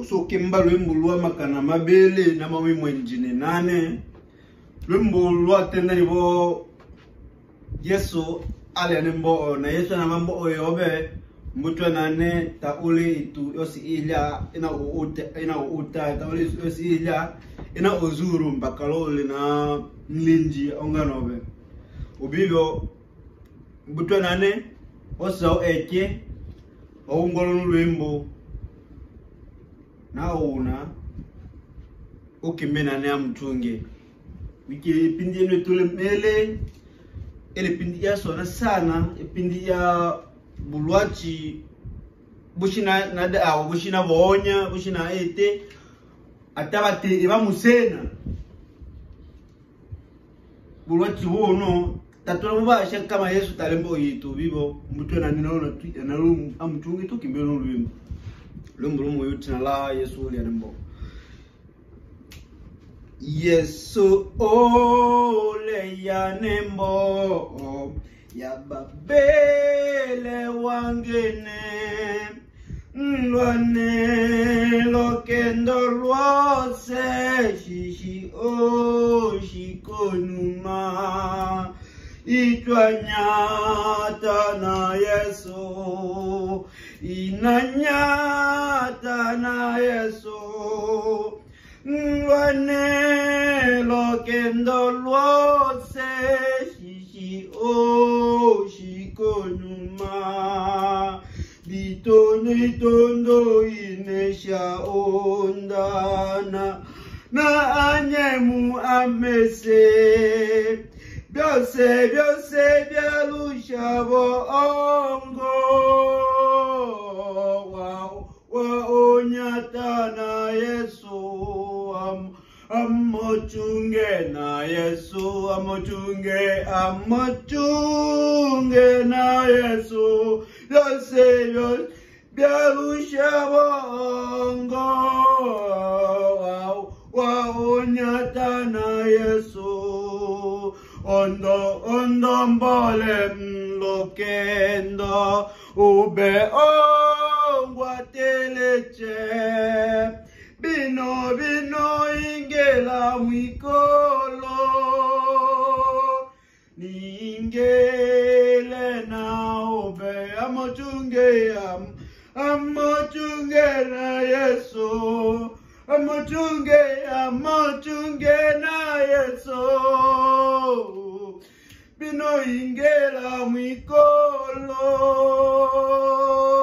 so kemba lwembo lwa makana mabele na mami mwenjine nane lwembo lwa tenda nibo Yesu ale nembo na Yesu na mambo oyobe mutwa nane ta ule itu yosi ila ina uta ta ule yosi ila ina ozuru mbakalole na nlinji onganobe ubibyo mutwa nane oso eke ongolo lwembo na una ukimena na mtunge wiki pindi eno tule mele ele pindi ya sona sana pindi ya bulwachi bushina na da bushina bonya bushina ete atabate eba musena bulwachi wono tatola mubasha kama Yesu talembo yitu bibo mutwe na ninaona tu na lu amtunge to kimbelo lwimbo lumbu yuti na la Yesu uli anembo Yesu ole ya nembo ya babele wangene lwane lokendo lwose shishi o shikonuma itwanyata na Yesu inanyata na Yesu lwane lokendo lwose shishi o shikonuma itondo inesha ondana na anyemu amese byose byalushabo ongo wa onyata na Yesu amochunge na Yesu amochunge na Yesu byose byalushabo ongo wa onyata na Yesu ondo mbole mlokendo ube ongwa teleche bino ingela mwikolo ningele na ube amochunge na Yesu amochunge na Yesu bino ingela mwikolo